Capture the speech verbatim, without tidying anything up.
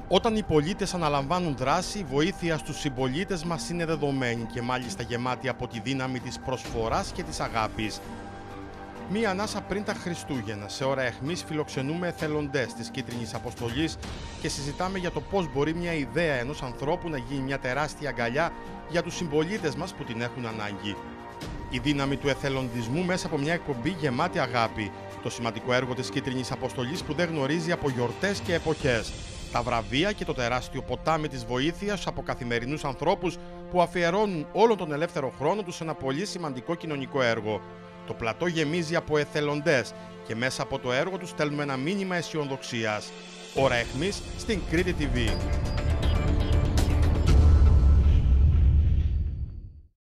Όταν οι πολίτες αναλαμβάνουν δράση, η βοήθεια στους συμπολίτες μας είναι δεδομένη και μάλιστα γεμάτη από τη δύναμη της προσφοράς και της αγάπης. Μία ανάσα πριν τα Χριστούγεννα, σε ώρα αιχμής, φιλοξενούμε εθελοντές της Κίτρινης Αποστολής και συζητάμε για το πώς μπορεί μια ιδέα ενός ανθρώπου να γίνει μια τεράστια αγκαλιά για τους συμπολίτες μας που την έχουν ανάγκη. Η δύναμη του εθελοντισμού μέσα από μια εκπομπή γεμάτη αγάπη. Το σημαντικό έργο της Κίτρινης Αποστολής που δεν γνωρίζει από γιορτές και εποχές. Τα βραβεία και το τεράστιο ποτάμι της βοήθειας από καθημερινούς ανθρώπους που αφιερώνουν όλο τον ελεύθερο χρόνο τους σε ένα πολύ σημαντικό κοινωνικό έργο. Το πλατό γεμίζει από εθελοντές και μέσα από το έργο τους στέλνουμε ένα μήνυμα αισιοδοξίας. Ώρα αιχμής στην Κρήτη τι βι.